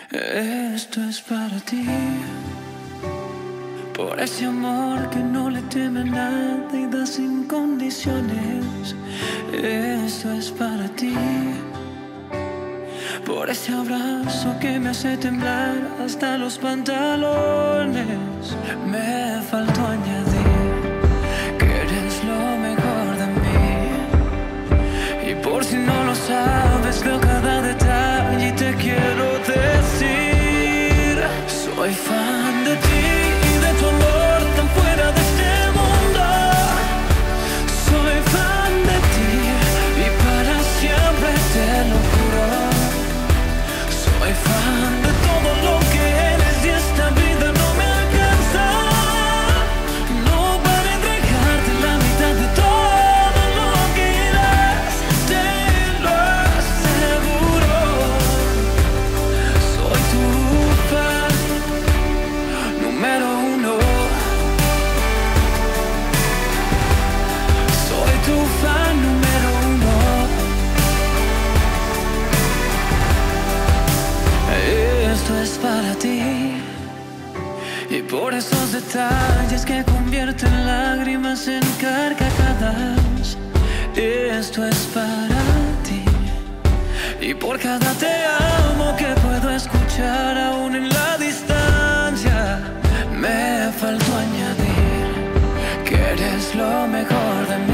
Esto es para ti, por ese amor que no le teme a nada y da sin condiciones. Esto es para ti, por ese abrazo que me hace temblar hasta los pantalones. Me faltó añadir que eres lo mejor de mí, y por si no lo sabes, veo cada detalle y te quiero decir: soy fan de ti y de tu amor tan fuera de este mundo. Soy fan de ti y para siempre te lo juro. Soy fan de todo lo que eres y esta vida no me alcanza, no para entregarte la mitad de todo lo que eres, te lo aseguro. Soy tu fan número uno. Soy tu fan número uno. Esto es para ti, y por esos detalles que convierten lágrimas en carcajadas. Esto es para ti, y por cada te amo que puedo escuchar aún en la distancia. Me faltó añadir que eres lo mejor de mí,